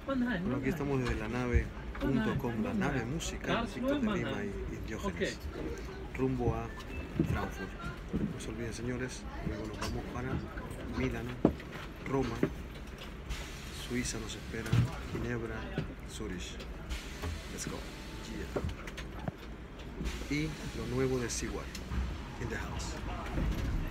Bueno, aquí estamos desde la nave, junto con la nave musical Víctor de Lima y Diógenes, rumbo a Frankfurt. No se olviden, señores, luego nos vamos para Milano, Roma, Suiza nos espera, Ginebra, Zurich. Let's go. Yeah. Y lo nuevo de Seward, in the house.